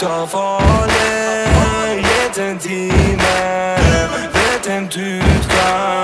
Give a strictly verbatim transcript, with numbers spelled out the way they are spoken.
så farlig. Gitt en time, vet en du kan